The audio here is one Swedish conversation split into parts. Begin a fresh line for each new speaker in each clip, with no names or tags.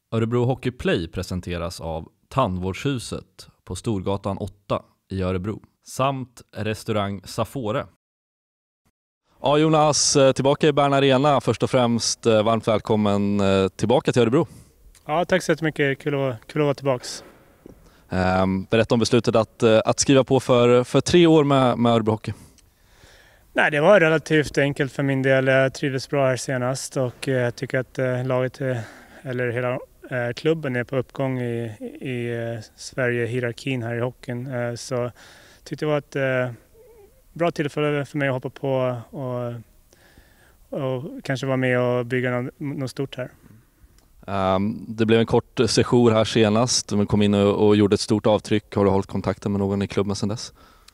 Örebro Hockey Play presenteras av Tandvårdshuset på Storgatan 8 i Örebro samt restaurang Safore. Ja, Jonas, tillbaka i Bern Arena. Först och främst varmt välkommen tillbaka till Örebro.
Ja, tack så jättemycket. Kul att vara tillbaka.
Berätta om beslutet att skriva på för 3 år med Örebro Hockey.
Nej, det var relativt enkelt för min del. Jag trivdes bra här senast och jag tycker att laget, eller hela klubben, är på uppgång i Sverige-hierarkin här i hockeyn. Så jag tyckte det var ett bra tillfälle för mig att hoppa på och kanske vara med och bygga något stort här.
Det blev en kort sejour här senast. Du kom in och gjorde ett stort avtryck. Har du hållit kontakten med någon i klubben sedan dess?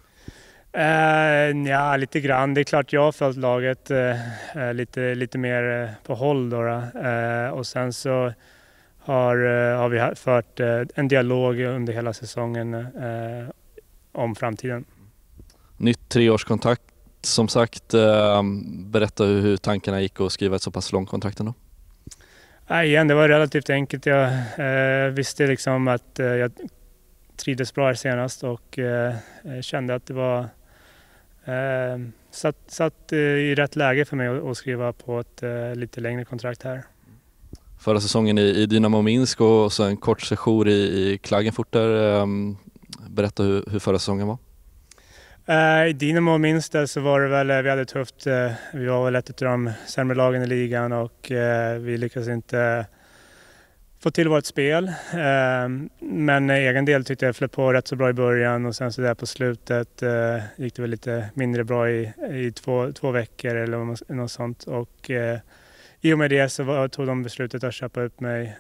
Ja, lite grann. Det är klart jag har följt laget lite mer på håll då. Och sen så har vi fört en dialog under hela säsongen om framtiden.
Nytt 3-årskontrakt som sagt. Berätta hur tankarna gick att skriva ett så pass långt kontrakt ändå.
Igen, det var relativt enkelt. Jag visste liksom att jag trivdes bra här senast och kände att det var satt i rätt läge för mig att skriva på ett lite längre kontrakt här.
Förra säsongen i Dynamo Minsk och så en kort sejour i Klagenfurter. Berätta hur förra säsongen var.
I Dynamo Minsk så var det väl, vi hade tufft. Vi var väl ett av de sämre lagen i ligan och vi lyckades inte få till vårt spel. Men egen del tyckte jag flöt på rätt så bra i början och sen så där på slutet gick det väl lite mindre bra i två veckor eller något sånt. Och i och med det så tog de beslutet att köpa upp mig.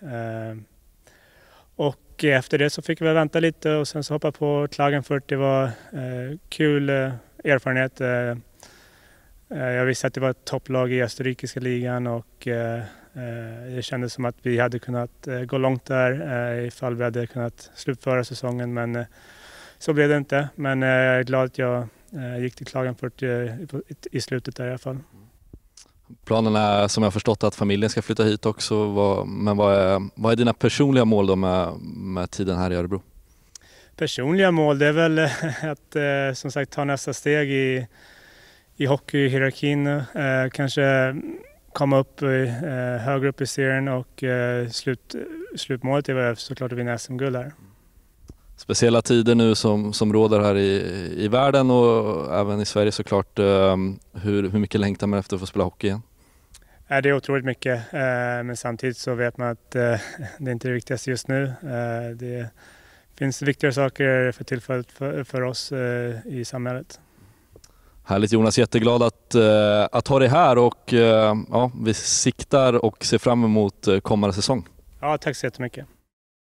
Och efter det så fick vi vänta lite och sen så hoppa på Klagenfurt. Det var kul erfarenhet. Jag visste att det var ett topplag i österrikiska ligan och det kändes som att vi hade kunnat gå långt där ifall vi hade kunnat slutföra säsongen, men så blev det inte. Men jag är glad att jag gick till Klagenfurt i slutet där i alla fall.
Planen är, som jag har förstått, att familjen ska flytta hit också. Men vad är dina personliga mål då med tiden här i Örebro?
Personliga mål, det är väl att som sagt ta nästa steg i hockeyhierarkin. Kanske komma upp högre upp i serien och slutmålet är väl såklart att vinna SM-guld här. Speciella
tider nu som råder här i världen och även i Sverige såklart. Hur mycket längtar man efter att få spela hockey igen?
Det är otroligt mycket, men samtidigt så vet man att det är inte det viktigaste just nu. Det finns viktigare saker för tillfället för oss i samhället.
Härligt Jonas, jätteglad att ha dig här och vi siktar och ser fram emot kommande säsong.
Ja, tack så jättemycket.